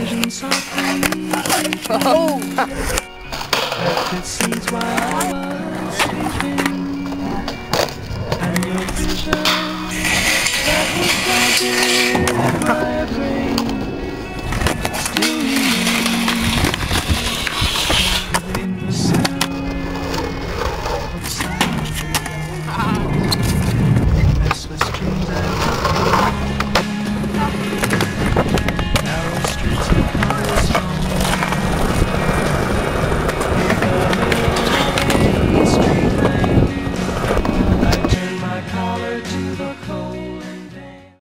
vision softly creeping. Oh! Planted seeds while I was sleeping. And your vision that was planted in my brain